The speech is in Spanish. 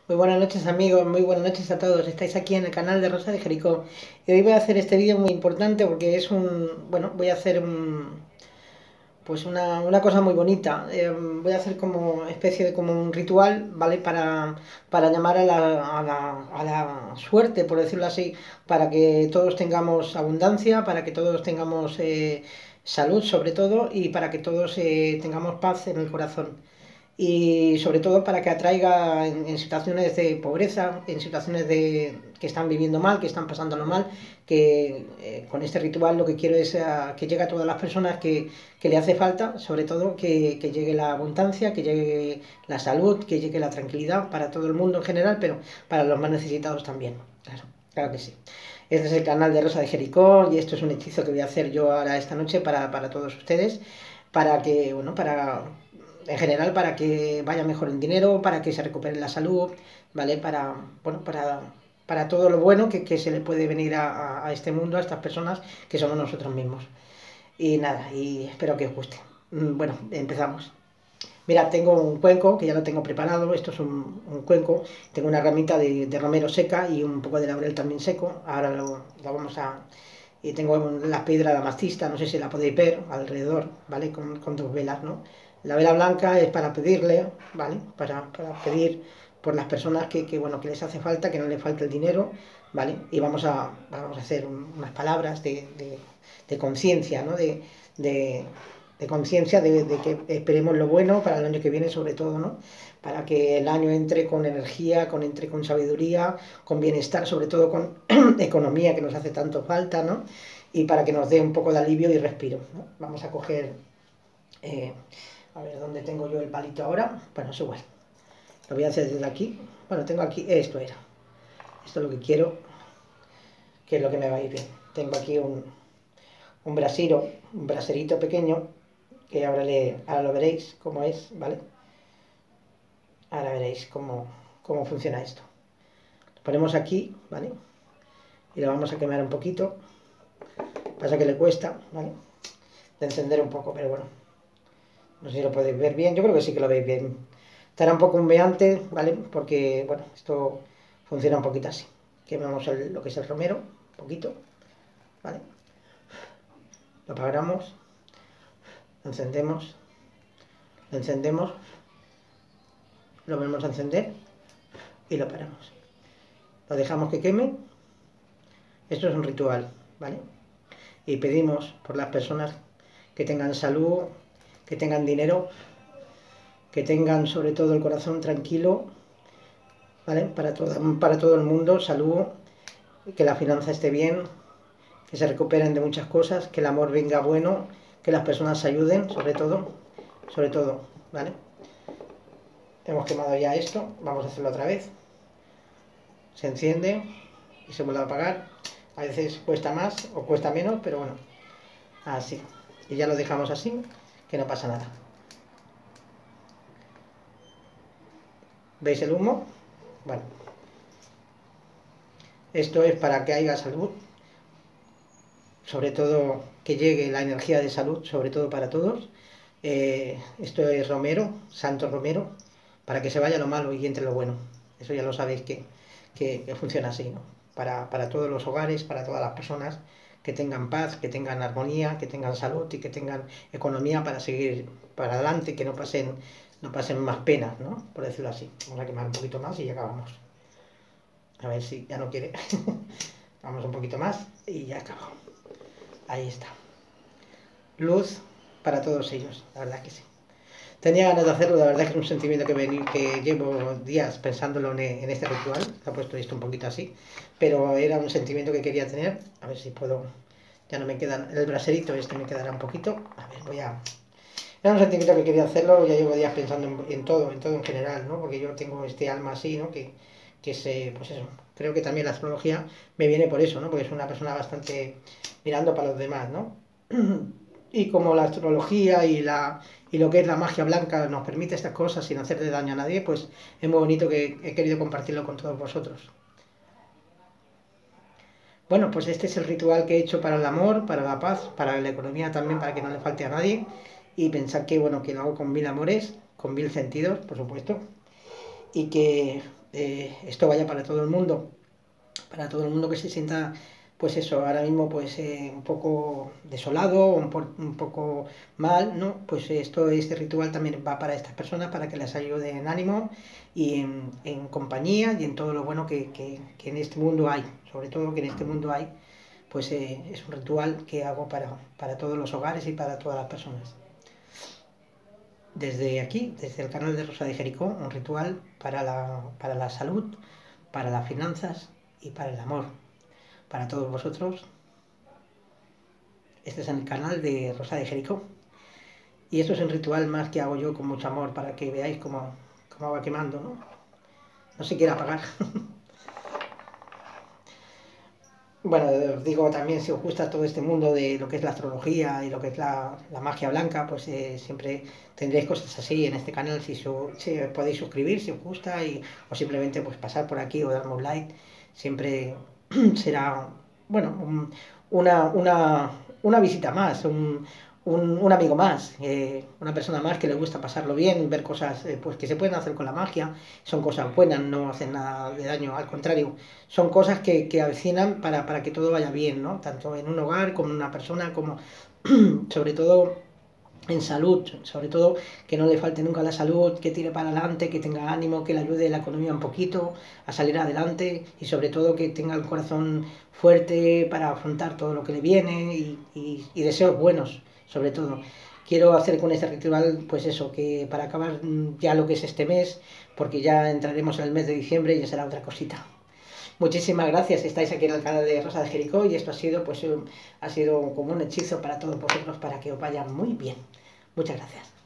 Muy buenas noches amigos, muy buenas noches a todos. Estáis aquí en el canal de Rosa de Jericó. Y hoy voy a hacer este vídeo muy importante porque es voy a hacer pues una cosa muy bonita. Voy a hacer como especie de como un ritual, ¿vale? Para llamar a la suerte, por decirlo así, para que todos tengamos abundancia, para que todos tengamos salud sobre todo y para que todos tengamos paz en el corazón y sobre todo para que atraiga en situaciones de pobreza, en situaciones de que están viviendo mal, que están pasándolo mal, que con este ritual lo que quiero es que llegue a todas las personas que le hace falta, sobre todo que llegue la abundancia, que llegue la salud, que llegue la tranquilidad para todo el mundo en general, pero para los más necesitados también, claro, claro que sí. Este es el canal de Rosa de Jericó y esto es un hechizo que voy a hacer yo ahora esta noche para todos ustedes, para que, bueno, en general para que vaya mejor el dinero, para que se recupere la salud, ¿vale? Para todo lo bueno que se le puede venir a este mundo, a estas personas que somos nosotros mismos. Y nada, y espero que os guste. Bueno, empezamos. Mira, tengo un cuenco que ya lo tengo preparado. Esto es un cuenco. Tengo una ramita de romero seca y un poco de laurel también seco. Ahora lo vamos a. Y tengo la piedra de amatista, no sé si la podéis ver alrededor, ¿vale? Con dos velas, ¿no? La vela blanca es para pedirle, ¿vale? Para pedir por las personas bueno, que les hace falta, que no les falte el dinero, ¿vale? Y vamos a hacer unas palabras de conciencia, ¿no? De conciencia de que esperemos lo bueno para el año que viene, sobre todo, ¿no? Para que el año entre con energía, entre con sabiduría, con bienestar, sobre todo con economía que nos hace tanto falta, ¿no? Y para que nos dé un poco de alivio y respiro, ¿no? Vamos a coger, eh, a ver dónde tengo yo el palito ahora. Bueno, es igual, lo voy a hacer desde aquí. Bueno, tengo aquí, esto es lo que quiero, que es lo que me va a ir bien. Tengo aquí un brasero, un braserito pequeño, que ahora lo veréis cómo es, ¿vale? Ahora veréis cómo funciona esto. Lo ponemos aquí, ¿vale? Y lo vamos a quemar un poquito. Pasa que le cuesta, ¿vale? De encender un poco, pero bueno. No sé si lo podéis ver bien. Yo creo que sí que lo veis bien. Estará un poco humeante, ¿vale? Porque, bueno, esto funciona un poquito así. Quemamos lo que es el romero, un poquito, ¿vale? Lo apagamos, lo encendemos, lo volvemos a encender y lo paramos. Lo dejamos que queme. Esto es un ritual, ¿vale? Y pedimos por las personas que tengan salud, que tengan dinero, que tengan sobre todo el corazón tranquilo, ¿vale? Para todo el mundo, salud, que la finanza esté bien, que se recuperen de muchas cosas, que el amor venga bueno, que las personas se ayuden, sobre todo, ¿vale? Hemos quemado ya esto, vamos a hacerlo otra vez. Se enciende y se vuelve a apagar. A veces cuesta más o cuesta menos, pero bueno, así. Y ya lo dejamos así, que no pasa nada. ¿Veis el humo? Bueno, esto es para que haya salud, sobre todo que llegue la energía de salud, sobre todo para todos. Esto es romero, santo romero, para que se vaya lo malo y entre lo bueno. Eso ya lo sabéis que funciona así, ¿no? Para todos los hogares, para todas las personas, que tengan paz, que tengan armonía, que tengan salud y que tengan economía para seguir para adelante, que no pasen más penas, ¿no? Por decirlo así. Vamos a quemar un poquito más y ya acabamos. A ver si ya no quiere. Vamos un poquito más y ya acabamos. Ahí está. Luz para todos ellos, la verdad que sí. Tenía ganas de hacerlo, la verdad que es un sentimiento que llevo días pensándolo en este ritual. Se ha puesto esto un poquito así, pero era un sentimiento que quería tener. A ver si puedo. Ya no me queda el braserito, este me quedará un poquito. A ver, Era un sentimiento que quería hacerlo, ya llevo días pensando en todo en general, ¿no? Porque yo tengo este alma así, ¿no? Pues eso, creo que también la astrología me viene por eso, ¿no? Porque es una persona bastante mirando para los demás, ¿no? Y como la astrología y lo que es la magia blanca nos permite estas cosas sin hacerle daño a nadie, pues es muy bonito que he querido compartirlo con todos vosotros. Bueno, pues este es el ritual que he hecho para el amor, para la paz, para la economía también, para que no le falte a nadie. Y pensar que, bueno, que lo hago con mil amores, con mil sentidos, por supuesto. Y que esto vaya para todo el mundo que se sienta, pues eso, ahora mismo pues un poco desolado, un poco mal, ¿no? Pues este ritual también va para estas personas, para que les ayude en ánimo y en compañía y en todo lo bueno que en este mundo hay, sobre todo que en este mundo hay, pues es un ritual que hago para todos los hogares y para todas las personas. Desde aquí, desde el canal de Rosa de Jericó, un ritual para la salud, para las finanzas y para el amor. Para todos vosotros, este es el canal de Rosa de Jericó. Y esto es un ritual más que hago yo con mucho amor para que veáis cómo va quemando, ¿no? No se quiere apagar. Bueno, os digo también, si os gusta todo este mundo de lo que es la astrología y lo que es la magia blanca, pues siempre tendréis cosas así en este canal, si podéis suscribir si os gusta o simplemente pues pasar por aquí o darme un like, siempre será, bueno, una visita más, un amigo más, una persona más que le gusta pasarlo bien, ver cosas pues que se pueden hacer con la magia, son cosas buenas, no hacen nada de daño, al contrario, son cosas que avecinan para que todo vaya bien, ¿no? Tanto en un hogar, como en una persona, como sobre todo en salud, sobre todo que no le falte nunca la salud, que tire para adelante, que tenga ánimo, que le ayude la economía un poquito a salir adelante y sobre todo que tenga el corazón fuerte para afrontar todo lo que le viene y deseos buenos, sobre todo. Quiero hacer con este ritual, pues eso, que para acabar ya lo que es este mes, porque ya entraremos en el mes de diciembre y ya será otra cosita. Muchísimas gracias, estáis aquí en el canal de Rosa de Jericó y esto ha sido, pues, ha sido como un hechizo para todos vosotros para que os vaya muy bien. Muchas gracias.